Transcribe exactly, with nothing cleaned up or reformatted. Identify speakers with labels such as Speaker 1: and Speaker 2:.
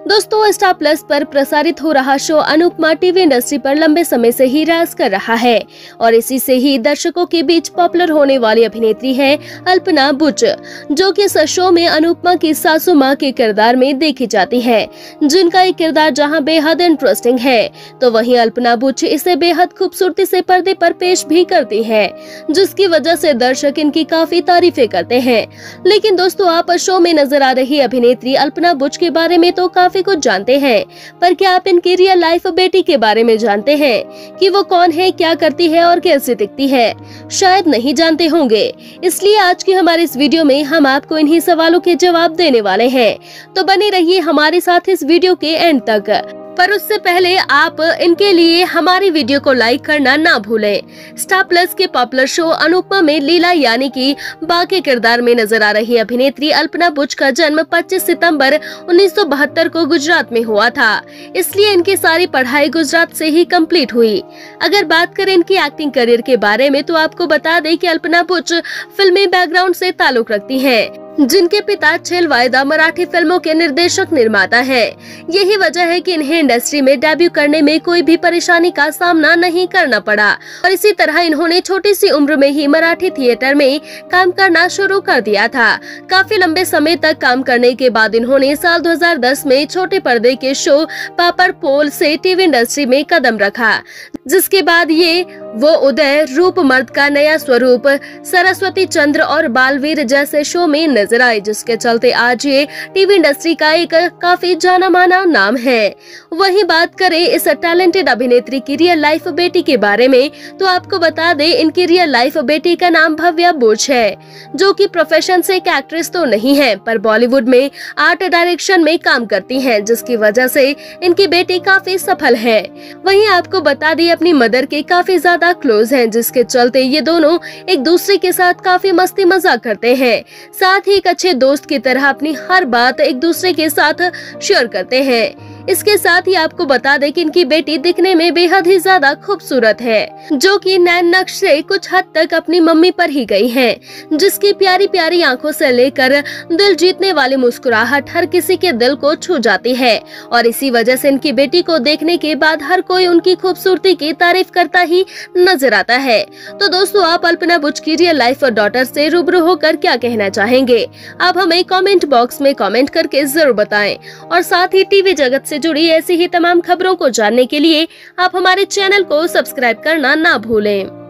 Speaker 1: दोस्तों, star plus पर प्रसारित हो रहा शो अनुपमा टीवी इंडस्ट्री पर लंबे समय से ही राज कर रहा है और इसी से ही दर्शकों के बीच पॉपुलर होने वाली अभिनेत्री है अल्पना बुच, जो कि इस शो में अनुपमा की सासू मां के किरदार में देखी जाती है, जिनका एक किरदार जहां बेहद इंटरेस्टिंग है, तो वहीं अल्पना बुच इसे बेहद खूबसूरती से पर्दे पर पेश भी करती है, जिसकी वजह से दर्शक इनकी काफी तारीफें करते हैं। लेकिन दोस्तों, आप शो में नजर आ रही अभिनेत्री अल्पना बुच के बारे में तो काफी कुछ जानते हैं, पर क्या आप इनकी रियल लाइफ बेटी के बारे में जानते हैं कि वो कौन है, क्या करती है और कैसे दिखती है? शायद नहीं जानते होंगे। इसलिए आज की हमारे इस वीडियो में हम आपको इन्हीं सवालों के जवाब देने वाले हैं, तो बने रहिए हमारे साथ इस वीडियो के एंड तक। पर उससे पहले आप इनके लिए हमारी वीडियो को लाइक करना ना भूलें। स्टार प्लस के पॉपुलर शो अनुपमा में लीला यानी कि बा के किरदार में नजर आ रही अभिनेत्री अल्पना बुच का जन्म पच्चीस सितंबर उन्नीस सौ बहत्तर को गुजरात में हुआ था, इसलिए इनकी सारी पढ़ाई गुजरात से ही कंप्लीट हुई। अगर बात करें इनकी एक्टिंग करियर के बारे में, तो आपको बता दें कि अल्पना बुच फिल्मी बैकग्राउंड से ताल्लुक रखती है, जिनके पिता छेल वायदा मराठी फिल्मों के निर्देशक निर्माता हैं। यही वजह है कि इन्हें इंडस्ट्री में डेब्यू करने में कोई भी परेशानी का सामना नहीं करना पड़ा और इसी तरह इन्होंने छोटी सी उम्र में ही मराठी थिएटर में काम करना शुरू कर दिया था। काफी लंबे समय तक काम करने के बाद इन्होंने साल दो हज़ार दस में छोटे पर्दे के शो पापड़ पोल से टीवी इंडस्ट्री में कदम रखा, जिसके बाद ये वो उदय, रूप मर्द का नया स्वरूप, सरस्वती चंद्र और बालवीर जैसे शो में नजर आए, जिसके चलते आज ये टीवी इंडस्ट्री का एक काफी जाना माना नाम है। वहीं बात करें इस टैलेंटेड अभिनेत्री की रियल लाइफ बेटी के बारे में, तो आपको बता दें इनकी रियल लाइफ बेटी का नाम भव्या बुच है, जो कि प्रोफेशन से एक एक्ट्रेस तो नहीं है, पर बॉलीवुड में आर्ट डायरेक्शन में काम करती हैं, जिसकी वजह से इनकी बेटी काफी सफल है। वहीं आपको बता दें अपनी मदर के काफी ज्यादा क्लोज हैं, जिसके चलते ये दोनों एक दूसरे के साथ काफी मस्ती मजाक करते हैं, साथ ही एक अच्छे दोस्त की तरह अपनी हर बात एक दूसरे के साथ शेयर करते हैं। इसके साथ ही आपको बता दें कि इनकी बेटी दिखने में बेहद ही ज्यादा खूबसूरत है, जो कि नैन नक्श से कुछ हद तक अपनी मम्मी पर ही गई है, जिसकी प्यारी प्यारी आंखों से लेकर दिल जीतने वाली मुस्कुराहट हर किसी के दिल को छू जाती है और इसी वजह से इनकी बेटी को देखने के बाद हर कोई उनकी खूबसूरती की तारीफ करता ही नजर आता है। तो दोस्तों, आप अल्पना बुच की रियल लाइफ और डॉटर से रूबरू होकर क्या कहना चाहेंगे? आप हमें कमेंट बॉक्स में कमेंट करके जरूर बताएं और साथ ही टीवी जगत से जुड़ी ऐसी ही तमाम खबरों को जानने के लिए आप हमारे चैनल को सब्सक्राइब करना ना भूलें।